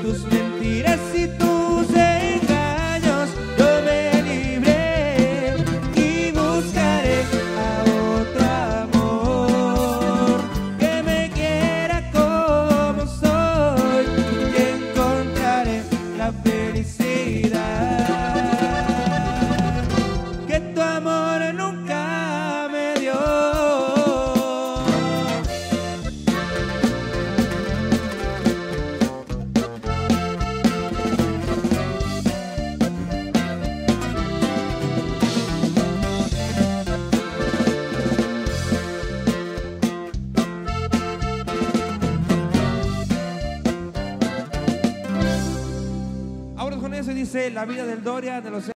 tus mentiras y tus engaños yo me libré y buscaré a otro amor que me quiera como soy y encontraré la felicidad que tu amor nunca me dio. Ahora con eso dice La vida del Doria de los